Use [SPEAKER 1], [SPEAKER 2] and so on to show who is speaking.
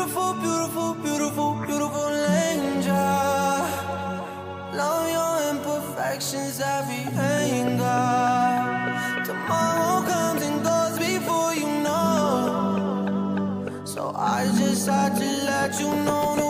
[SPEAKER 1] beautiful, beautiful, beautiful, beautiful angel. Love your imperfections, every anger. Tomorrow comes and goes before you know. So I just had to let you know.